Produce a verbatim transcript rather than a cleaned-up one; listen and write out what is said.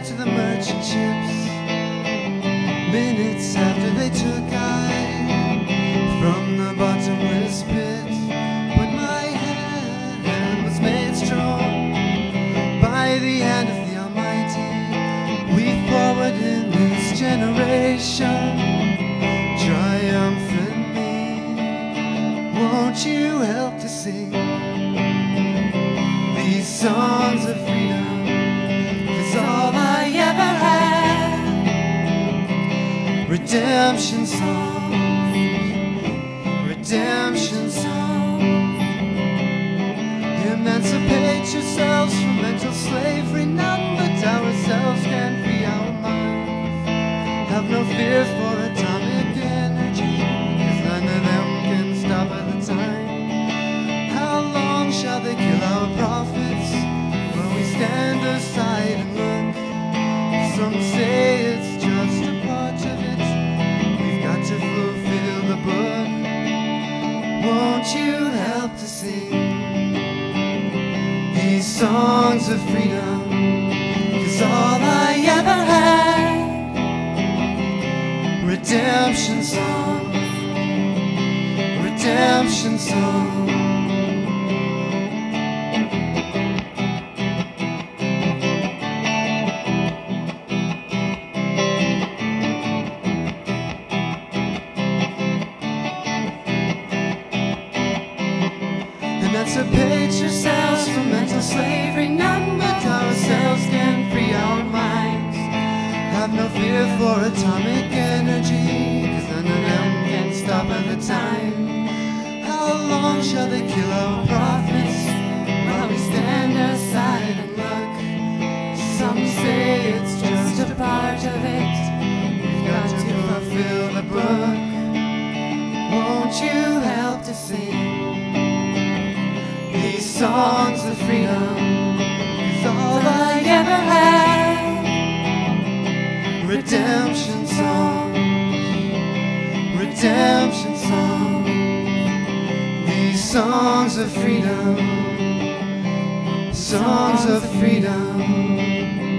tied to the merchant ships. Minutes after they took I from the bottomless pit, but my hand was made strong by the hand of the Almighty. We forward in this generation triumphantly. Won't you help to sing these songs of freedom? 'Cause all I ever had, redemption songs, redemption songs. Emancipate yourselves from mental slavery. None but ourselves can free our minds. Have no fear for atomic energy, 'cause none of them can stop at the time. How long shall they kill our prophets while we stand aside and look? Some say it's just a part of it. We've got to fulfill the book. Won't you help to sing these songs of freedom? 'Cause all I ever had, redemption songs, redemption songs. Emancipate yourselves from mental slavery. None but ourselves can free our minds. Have no fear for atomic energy, 'cause none of them can stop at the time. How long shall they kill our prophets while we stand aside and look? Some say it's just a part of it. We've got to fulfill the book. Won't you help to sing these songs of freedom? 'Cause all I ever had, redemption songs, redemption songs. These songs of freedom, songs of freedom.